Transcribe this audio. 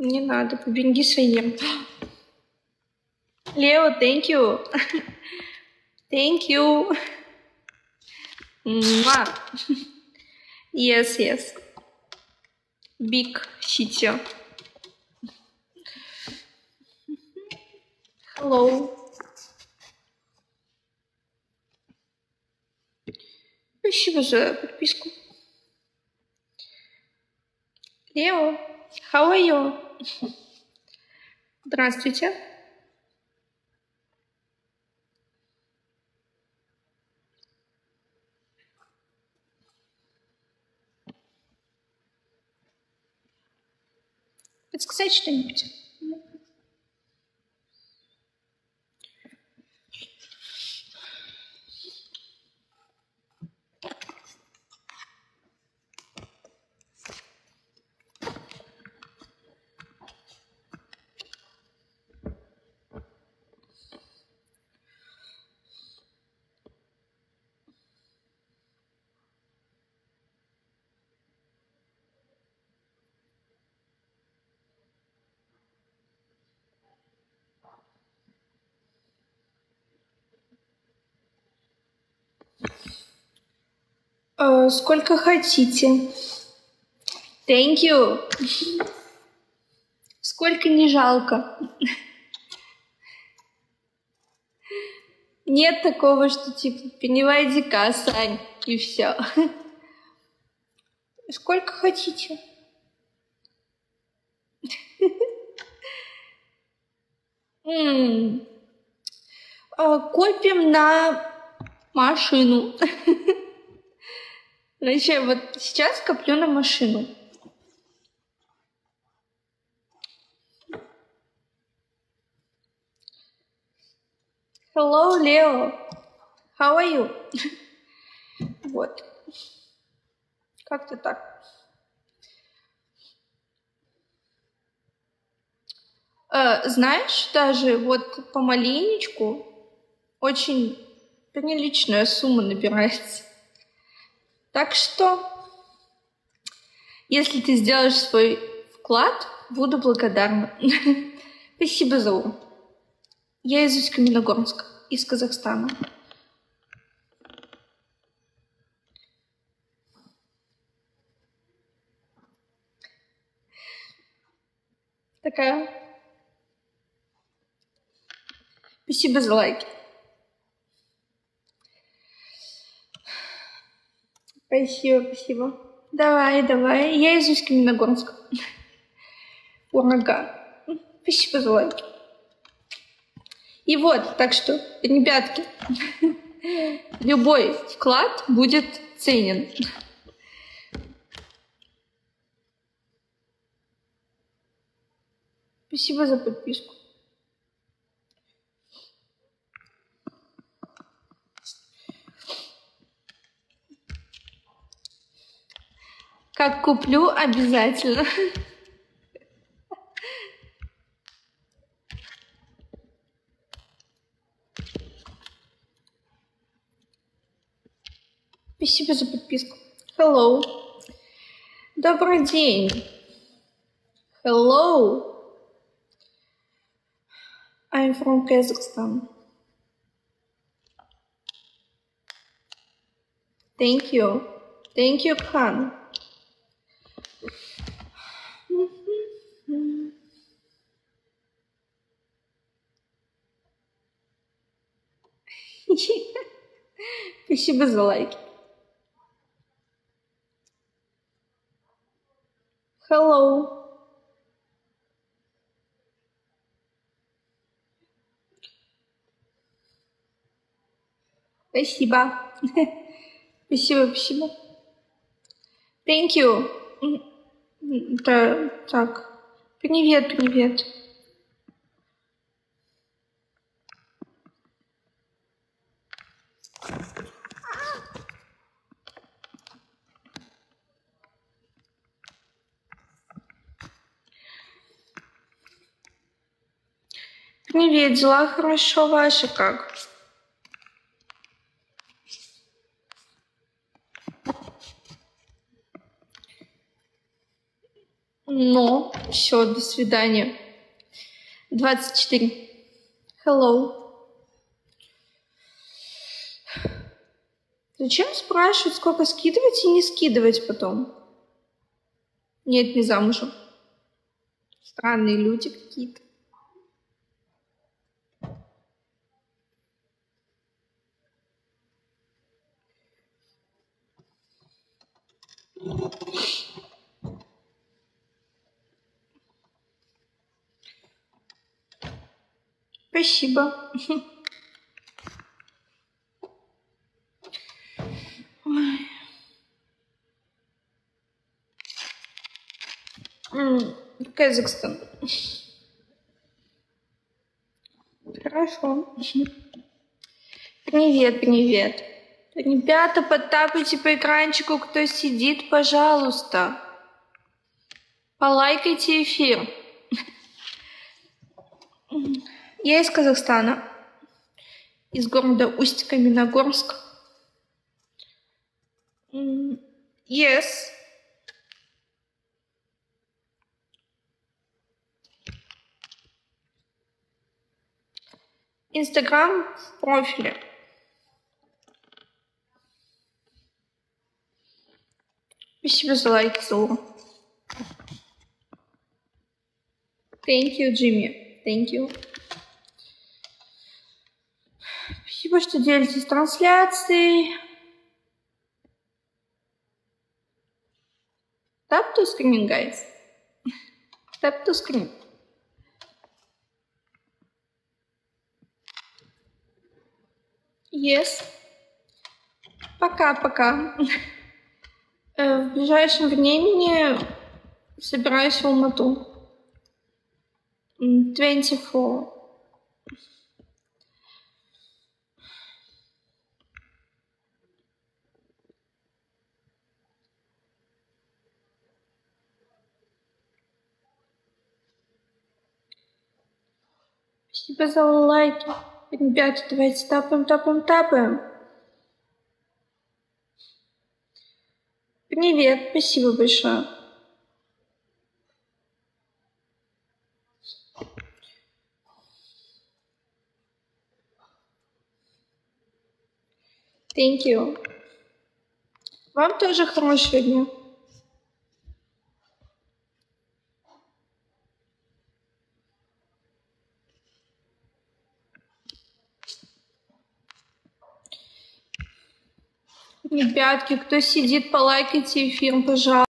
Не надо, побеги своим. Лео, thank you. Thank you. Mwah. Yes, yes. Big city. Hello. Спасибо за подписку. Лео, how are you? Здравствуйте. Подсказать что-нибудь? Сколько хотите. Thank you. Сколько не жалко. Нет такого, что типа пеневая дика, Сань, и все. Сколько хотите. Копим на машину. Значит, вот сейчас коплю на машину. Hello, Leo. How are you? Вот. Как-то так. Знаешь, даже вот помаленечку очень приличная сумма набирается. Так что, если ты сделаешь свой вклад, буду благодарна. Спасибо, Зоу. Я из Усть-Каменогорска, из Казахстана. Такая. Спасибо за лайки. Спасибо, спасибо. Давай, давай. Я из Усть-Каменогорска. Урага. Спасибо за лайки. И вот, так что, ребятки, любой вклад будет ценен. Спасибо за подписку. Как куплю, обязательно. Спасибо за подписку. Hello. Добрый день. Hello. I'm from Kazakhstan. Thank you. Thank you, Khan. Спасибо за лайки. Hello. Спасибо. Спасибо, спасибо. Thank you. Да, так. Привет, привет. Привет, дела хорошо, ваши как? Но все, до свидания. 24. Hello. Зачем спрашивать, сколько скидывать и не скидывать потом? Нет, не замужем. Странные люди какие-то. Спасибо. Казахстан. Хорошо. Привет, привет. Ребята, подтапайте по экранчику, кто сидит, пожалуйста. Полайкайте эфир. Я из Казахстана, из города Усть-Каменогорск. Yes. Инстаграм в профиле. Спасибо за лайк, Зоу. Thank you, Jimmy. Thank you. Спасибо, что делитесь трансляцией. Tap to screen, guys. Tap to screen. Yes. Пока-пока. В ближайшем времени собираюсь в Алмату. 24. Спасибо за лайки. Ребята, давайте тапаем. Привет, спасибо большое. Thank you. Вам тоже хорошего дня. Ребятки, кто сидит, полайкайте эфир, пожалуйста.